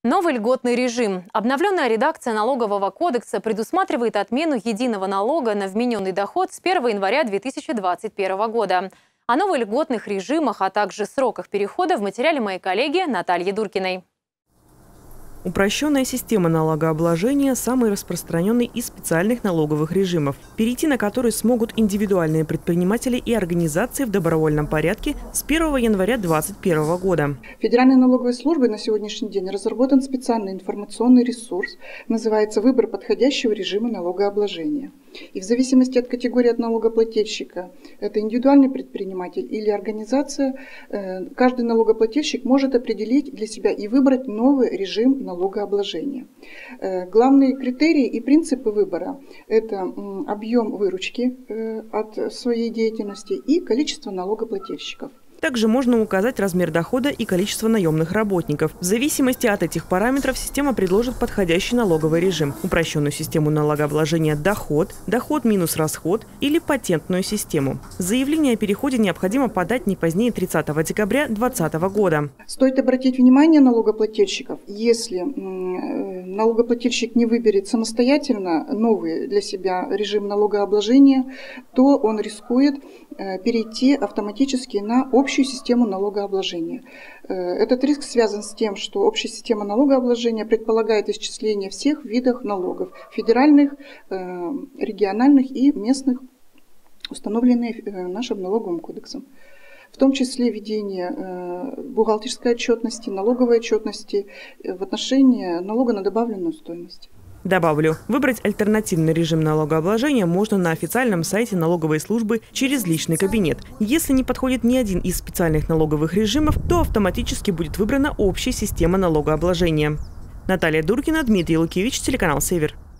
Новый льготный режим. Обновленная редакция налогового кодекса предусматривает отмену единого налога на вмененный доход с 1 января 2021 года. О новых льготных режимах, а также сроках перехода в материале моей коллеги Натальи Дуркиной. Упрощенная система налогообложения – самый распространенный из специальных налоговых режимов, перейти на который смогут индивидуальные предприниматели и организации в добровольном порядке с 1 января 2021 года. Федеральной налоговой службой на сегодняшний день разработан специальный информационный ресурс, называется «Выбор подходящего режима налогообложения». И в зависимости от категории от налогоплательщика, это индивидуальный предприниматель или организация, каждый налогоплательщик может определить для себя и выбрать новый режим налогообложения. Главные критерии и принципы выбора – это объем выручки от своей деятельности и количество налогоплательщиков. Также можно указать размер дохода и количество наемных работников. В зависимости от этих параметров система предложит подходящий налоговый режим, упрощенную систему налогообложения доход, доход минус расход или патентную систему. Заявление о переходе необходимо подать не позднее 30 декабря 2020 года. Стоит обратить внимание налогоплательщиков, если налогоплательщик не выберет самостоятельно новый для себя режим налогообложения, то он рискует перейти автоматически на общую систему налогообложения. Этот риск связан с тем, что общая система налогообложения предполагает исчисление всех видов налогов – федеральных, региональных и местных, установленных нашим налоговым кодексом. В том числе ведение бухгалтерской отчетности, налоговой отчетности в отношении налога на добавленную стоимость. Добавлю, выбрать альтернативный режим налогообложения можно на официальном сайте налоговой службы через личный кабинет. Если не подходит ни один из специальных налоговых режимов, то автоматически будет выбрана общая система налогообложения. Наталья Дуркина, Дмитрий Лукевич, телеканал «Север».